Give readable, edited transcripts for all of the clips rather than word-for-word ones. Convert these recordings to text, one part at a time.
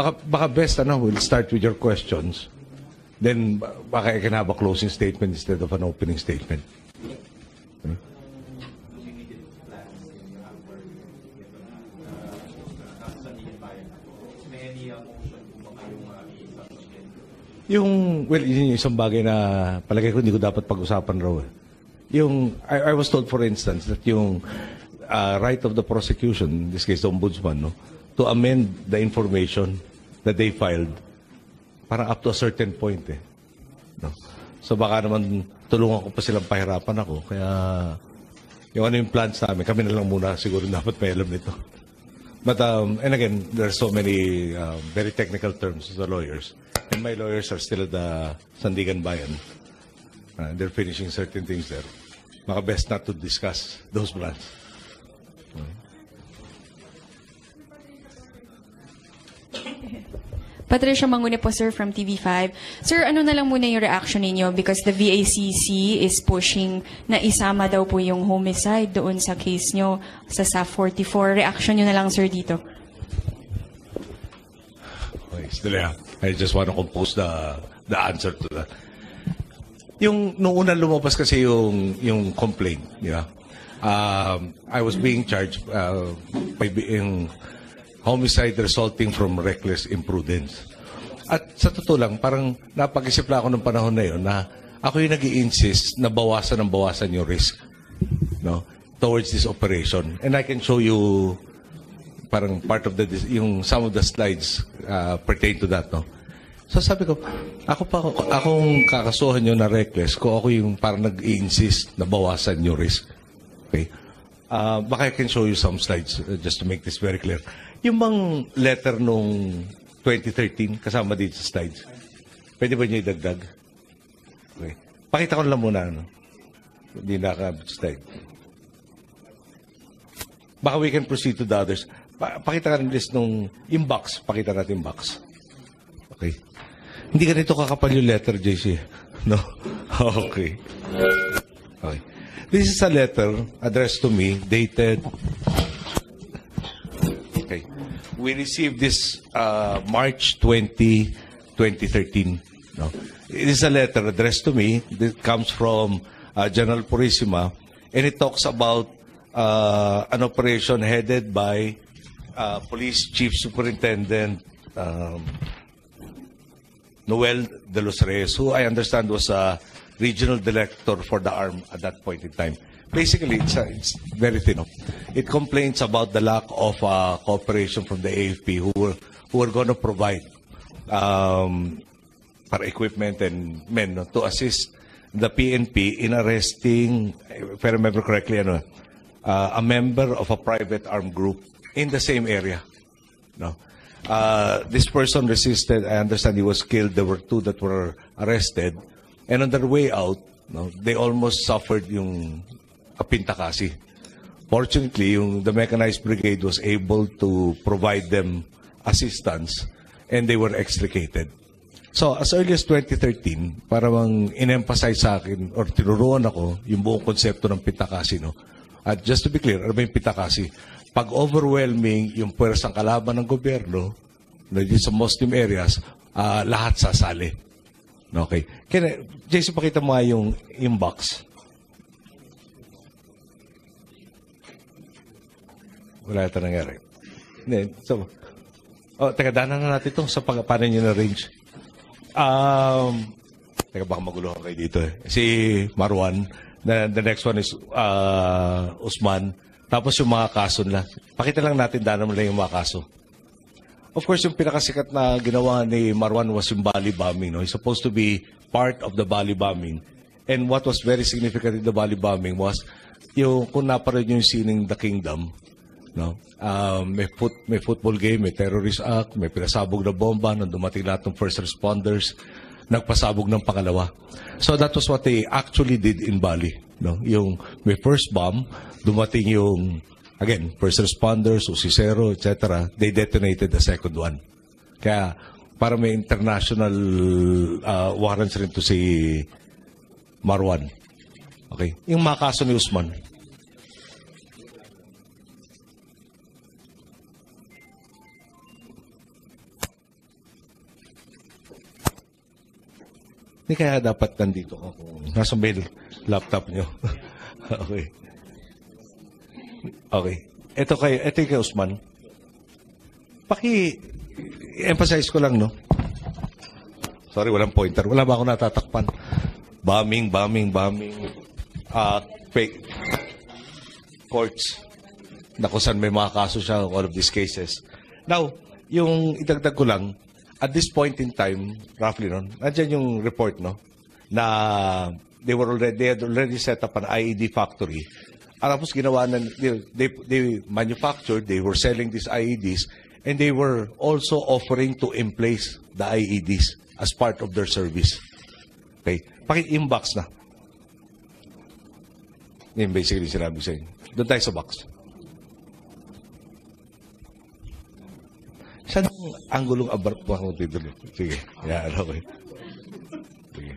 baka best, we'll start with your questions. Then, baka I can have a closing statement instead of an opening statement. Well, yun yung isang bagay na palagay ko hindi ko dapat pag-usapan raw. I was told, for instance, that yung right of the prosecution, in this case the ombudsman, to amend the information that they filed parang up to a certain point. So baka naman tulungan ko pa silang pahirapan ako. Kaya yung yung plans namin, kami na lang muna siguro dapat may alam nito. But, and again, there are so many very technical terms to the lawyers. And my lawyers are still at the Sandigan Bayan. They're finishing certain things there. Baka best not to discuss those plans. Patricia Mangune po, sir, from TV5. Sir, ano na lang muna yung reaction ninyo because the VACC is pushing na isama daw po yung homicide doon sa case nyo sa SAF 44. Reaction nyo na lang, sir, dito. Okay, still I just want to compose the answer to that. Nung unang lumabas kasi yung complaint, I was being charged by being homicide resulting from reckless imprudence. At sa totoo lang, parang napag-isip lang ako ng panahon na yun na ako yung nag-i-insist na bawasan yung risk towards this operation. And I can show you parang part of some of the slides pertain to that. So sabi ko, akong kakasuhan nyo na reckless ko, ako yung parang nag-i-insist na bawasan yung risk. Okay? Baka I can show you some slides just to make this very clear. Yung bang letter nung 2013, kasama dito sa slides, pwede ba nyo idagdag? Okay. Pakita ko lang muna. Hindi naka-slide. Baka we can proceed to the others. Pakita ka rin list nung inbox. Pakita natin box. Okay. Hindi ganito kakapal yung letter, JC. No? Okay. Okay. This is a letter addressed to me, dated. Okay. We received this March 20, 2013. No? It is a letter addressed to me. It comes from General Purisima, and it talks about an operation headed by Police Chief Superintendent Noel de los Reyes, who I understand was a regional director for the ARM at that point in time. Basically, it's very thin. It complains about the lack of cooperation from the AFP, who were going to provide para equipment and men to assist the PNP in arresting, if I remember correctly, a member of a private armed group in the same area. This person resisted. I understand he was killed. There were 2 that were arrested. And on their way out, they almost suffered yung apintakasi. Fortunately, the mechanized brigade was able to provide them assistance and they were extricated. So, as early as 2013, para mang in-emphasize sa akin or tinuruan ako yung buong konsepto ng pitakasi. At just to be clear, ano ba yung pitakasi? Pag overwhelming yung puwersang kalaban ng gobyerno, sa Muslim areas, lahat sasali. Okay. Jason, pakita mo nga yung box. Wala ito nangyari. So, teka, danan na natin ito sa paano nyo na-range. Teka, baka maguluhan kayo dito Si Marwan. The next one is Usman. Tapos yung mga kaso nila. Pakita lang natin, danan mo lang yung mga kaso. Of course, yung pinakasikat na ginawa ni Marwan was yung Bali bombing. He's supposed to be part of the Bali bombing. And what was very significant in the Bali bombing was yung kung naparoon yung sining The Kingdom. May football game, may terrorist act, may pinasabog na bomba, nung dumating lahat ng first responders, nagpasabog ng pangalawa. So that was what they actually did in Bali. Yung may first bomb, dumating yung, again, first responders, usisero, etc. They detonated the second one. Kaya, para may international warrants rin to si Marwan. Okay? Yung mga kaso ni Usman. Hindi kaya dapat nandito ako kung nasa mail laptop nyo. Okay. Okay. Ito yung kay Usman. Paki-emphasize ko lang, no? Sorry, walang pointer. Wala ba ako natatakpan? Bombing. Fake courts. Na kung saan may mga kaso siya, all of these cases. Now, yung idagdag ko lang, at this point in time, roughly, no? Nandiyan yung report, no? Na they had already set up an IED factory. Tapos ginawa na, they manufactured, they were selling these IEDs, and they were also offering to in-place the IEDs as part of their service. Okay? Paki-inbox na. Yung basically sinabi sa inyo. Doon tayo sa box. Saan ang anggulong abart mo ako dito? Sige. Yan, okay. Sige.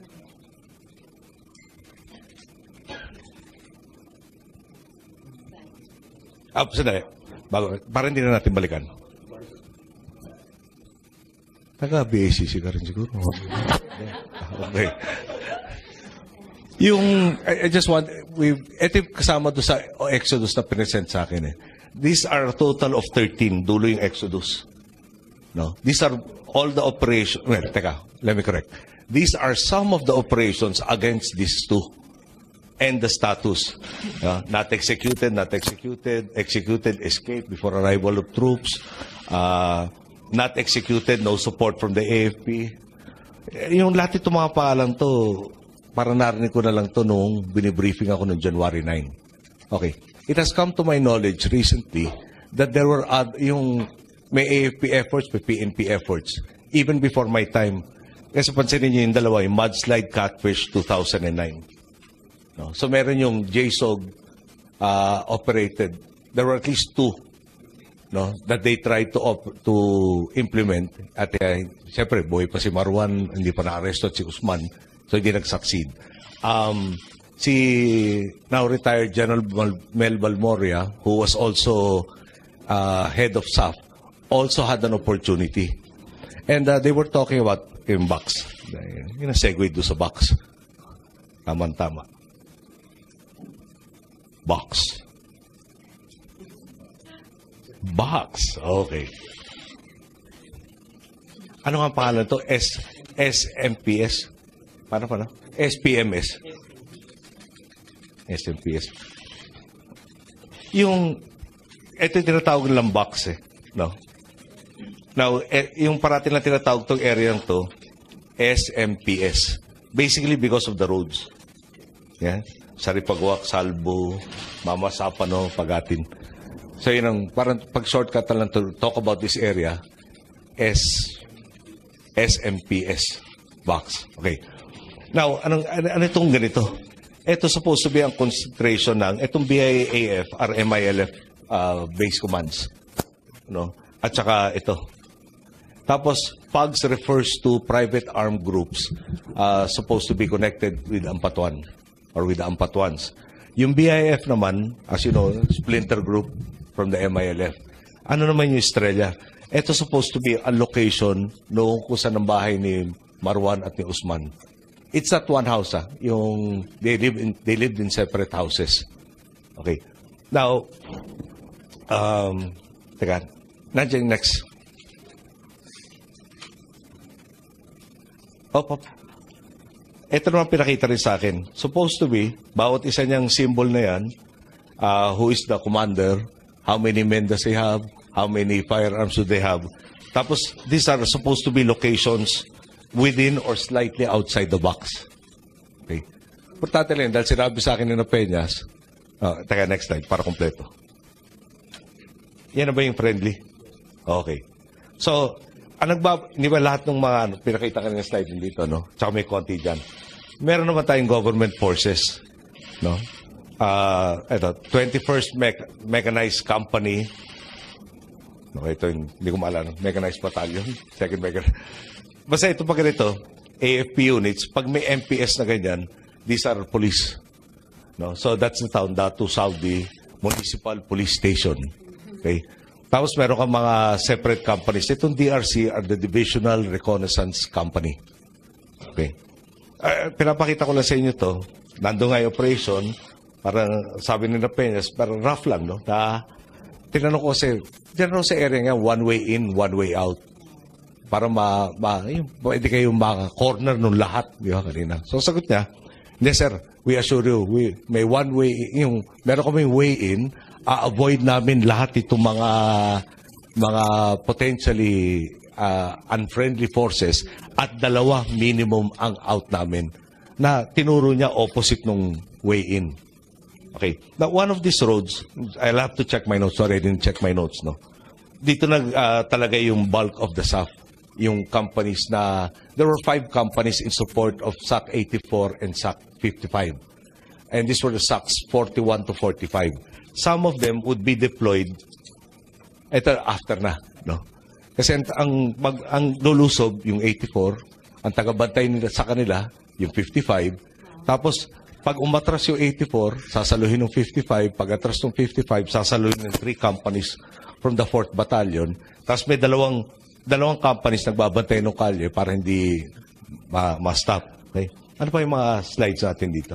Sandali. Para hindi na natin balikan. Taga-BACC ka rin siguro. Okay. I just want, ito yung kasama doon sa Exodus na present sa akin eh. These are a total of 13, dulo yung Exodus. No? These are all the operations, well, teka, let me correct. These are some of the operations against these two. And the status. Not executed, executed, escape before arrival of troops, not executed, no support from the AFP. Yung lahat itong mga pangalan to, para narinig ko na lang to nung binibriefing ako noong January 9. Okay. It has come to my knowledge recently that there were may AFP efforts, may PNP efforts, even before my time. Kasi pansinin niyo yung dalawa, yung mudslide catfish 2009. No? So meron yung JSOG operated. There were at least two, no, that they tried to implement. At siyempre, buhay pa si Marwan, hindi pa na-arresto at si Usman, so hindi nag-succeed. Si now retired General Mel Balmoria, who was also head of SAF, also had an opportunity. And they were talking about yung box. Yung segue doon sa box. Tama-tama. Box. Okay. Ano nga pangalan to? SMPS? Paano? SPMS. SMPS. Ito yung tinatawag nilang box eh. No? Now, yung parati lang tinatawag tong area to, SMPS. Basically because of the roads. Yeah? Saripagwak, Salbo, Mamasapano, Pagatin. So yun ang, parang pag-shortcut na lang to talk about this area, SMPS box. Okay. Now, ano itong ganito? Ito supposed to be ang concentration ng itong BIAF, RMILF base commands. No? At saka ito. Tapos, PAGS refers to private armed groups supposed to be connected with Ampatuan or with the Ampatuans. Yung BIF naman, as you know, splinter group from the MILF. Ano naman yung Estrella? Ito supposed to be a location noong kung saan ang bahay ni Marwan at ni Usman. It's not one house, Yung they lived in separate houses. Okay. Now, teka, nandiyan next. Ito naman pinakita rin sa akin. Supposed to be, bawat isa niyang symbol na yan, who is the commander, how many men does he have, how many firearms do they have. Tapos, these are supposed to be locations within or slightly outside the box. Okay. Importante lang, dahil sinabi sa akin ni Peñas, teka, next slide, para kompleto. Yan na ba yung friendly? Okay. So, hindi ba lahat ng mga pinakita kanina slide dito, no? Tsaka may konti dyan. Meron naman tayong government forces, no? Ito, 21st Mechanized Company. Okay, ito yung, hindi ko maalala, Mechanized Battalion, second Mechanized. Basta ito pa ganito, AFP units, pag may MPS na ganyan, these are police. No? So that's the town, Datu Saudi Municipal Police Station. Okay? Tapos meron kang mga separate companies. Itong DRC are the Divisional Reconnaissance Company. Okay. pinapakita ko lang sa inyo to. Nandun nga yung operation, parang sabi nila Peñas, parang rough lang, no? Tinanong ko sa area nga, one way in, one way out. Para pwede kayong maka-corner nung lahat, di ba, kanina. So, sagot niya, hindi, sir, we assure you, may one way, meron kaming way in, avoid namin lahat itong mga potentially unfriendly forces at 2 minimum ang out namin na tinuro niya opposite nung way in. Okay. Now, one of these roads, I'll have to check my notes. Sorry, I didn't check my notes, no? Dito talaga yung bulk of the SAF. Yung companies there were 5 companies in support of SAC 84 and SAC 55. And these were the SACs 41 to 45. Some of them would be deployed after na, no? Kasi ang lulusob, yung 84, ang tagabantay nila sa kanila, yung 55. Tapos, pag umatras yung 84, sasaluhin ng 55. Pag atras ng 55, sasaluhin ng 3 companies from the 4th Battalion. Tapos may dalawang companies nagbabantay ng kalye para hindi ma-stop. Okay? Ano pa yung mga slides natin dito?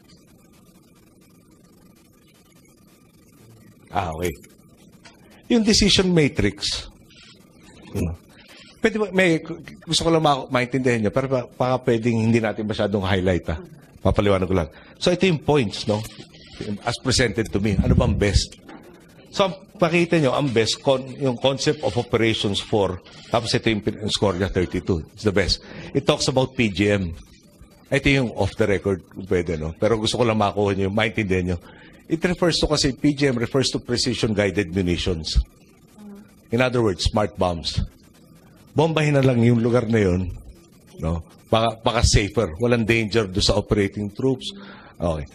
Okay. Yung decision matrix, pwede ba, gusto ko lang maintindihan nyo, pero baka pwedeng hindi natin masyadong highlight, ha? Papaliwanag ko lang. So, ito yung points, no? As presented to me. Ano bang best? So, pakita nyo, ang best, yung concept of operations 4, tapos ito yung score niya, 32. It's the best. It talks about PGM. Ito yung off the record, kung pwede, no? Pero gusto ko lang makuha nyo, maintindihan nyo. It refers to kasi, PGM refers to precision-guided munitions. In other words, smart bombs. Bombahin na lang yung lugar na yun, no? Baka safer. Walang danger do sa operating troops. Okay.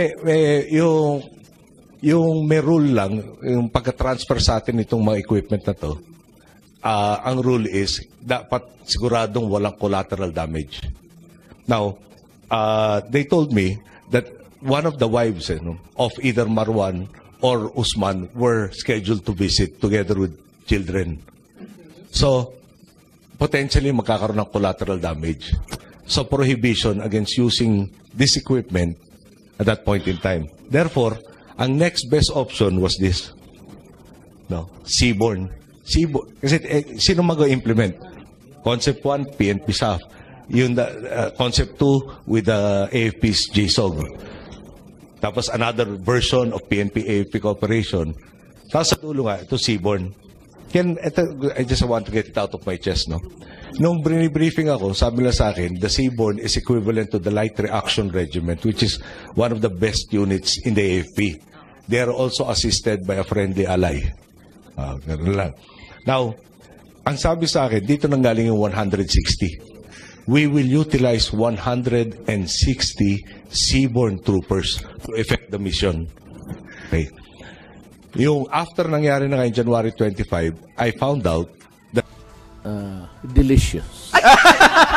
Yung may rule lang, yung pagka-transfer sa atin itong mga equipment na to, ang rule is, dapat siguradong walang collateral damage. Now, they told me that one of the wives of either Marwan or Usman were scheduled to visit together with children. So, potentially magkakaroon ng collateral damage. So, prohibition against using this equipment at that point in time. Therefore, ang next best option was this. No, seaborne. Kasi sino mag-implement? Concept 1, PNP SAF. Yung concept 2 with the AFP's JSOG. Tapos another version of PNP AFP cooperation. Tapos sa dulo nga, ito seaborne. I just want to get it out of my chest, no? Nung briefing ako, sabi nila sa akin, the seaborne is equivalent to the Light Reaction Regiment, which is one of the best units in the AFP. They are also assisted by a friendly ally. Ganun lang. Now, ang sabi sa akin, dito nanggaling yung 160. We will utilize 160 seaborne troopers to effect the mission. Okay. Yung after nangyari na ngayon, January 25, I found out that delicious.